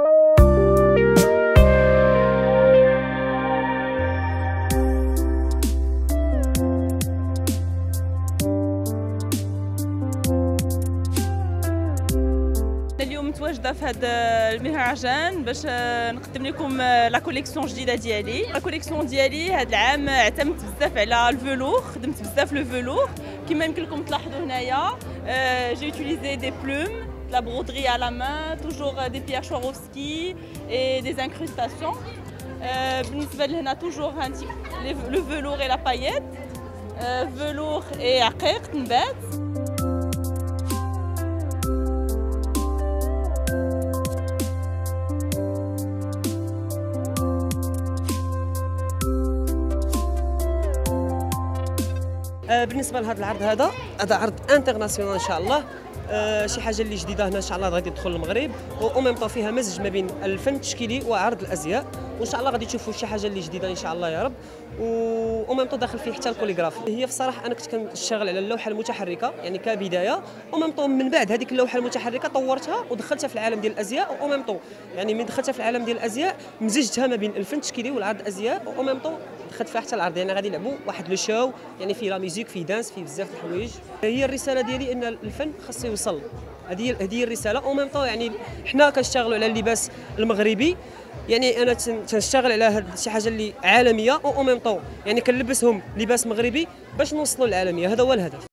اليوم متواجده في هذا المهرجان باش نقدم لكم لا كوليكسيون جديده ديالي. لا كوليكسيون ديالي هذا العام اعتمدت بزاف على الفلور، خدمت بزاف لو فلور كما يمكن لكم تلاحظوا هنايا. جي يوتيليزي دي بلوم، لا برودري à la main, toujours des pierres Swarovski et des incrustations. بالنسبه لهنا toujours le velours et la paillette, velours et عقيق نبات. بالنسبه لهذا العرض هذا عرض انترناسيونال ان شاء الله. شي حاجه اللي جديده هنا ان شاء الله غادي تدخل المغرب، و ميم طون فيها مزج ما بين الفن التشكيلي وعرض الازياء، وان شاء الله غادي تشوفوا شي حاجه اللي جديده ان شاء الله يا رب. و ميم طون داخل فيه حتى الكوليغرافي. هي في الصراحه انا كنت كنشتغل على اللوحه المتحركه يعني كبدايه، و ميم طون من بعد هذيك اللوحه المتحركه طورتها ودخلتها في العالم ديال الازياء، و ميم طون يعني من دخلتها في العالم ديال الازياء مزجتها ما بين الفن التشكيلي والعرض الازياء، و ميم طون دخلت فيها حتى العرض. يعني غادي نلعبوا واحد لو شو يعني فيه لا ميوزيك، فيه دانس، فيه بزاف د الحوايج. هي الرساله ديالي ان الفن خاصو يوصل، هذه هي الرساله. او ميم طون يعني حنا كنشتغلوا على اللباس المغربي، يعني انا تنشتغل على هاد شي حاجه اللي عالميه، او ميم طون يعني كنلبسهم لباس مغربي باش نوصلوا للعالميه. هذا هو الهدف.